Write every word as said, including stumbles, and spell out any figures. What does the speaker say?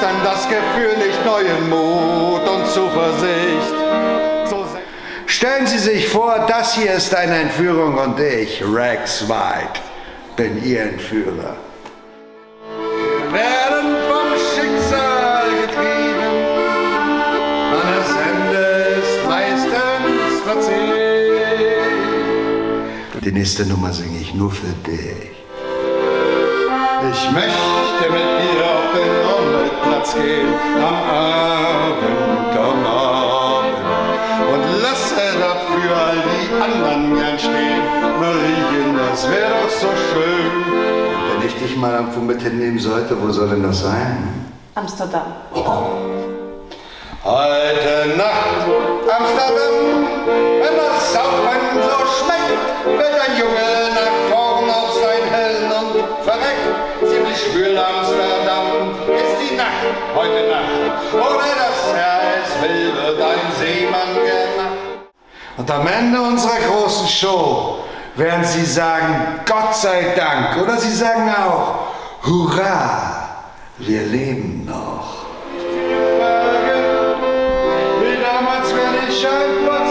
dann das Gefühl nicht neuen Mut und Zuversicht. So stellen Sie sich vor, das hier ist eine Entführung und ich, Rex White, bin Ihr Entführer. Wir werden vom Schicksal getrieben, das Ende ist meistens verziehen. Die nächste Nummer singe ich nur für dich. Ich möchte mit dir auf den Rummelplatz gehen, am Abend, am Abend, und lasse dafür all die anderen gern stehen. Marien, das wäre doch so schön. Wenn ich dich mal irgendwo mit hinnehmen sollte, wo soll denn das sein? Amsterdam. Oh. Heute Nacht, Amsterdam, wenn das Saufen so schmeckt, fällt ein Junge nach vorn auf sein Helm und verreckt. Ziemlich schwül Amsterdam ist die Nacht, heute Nacht, ohne dass er es will, wird ein Seemann gemacht. Und am Ende unserer großen Show werden Sie sagen, Gott sei Dank, oder Sie sagen auch, Hurra, wir leben noch. Wie damals, wenn ich ein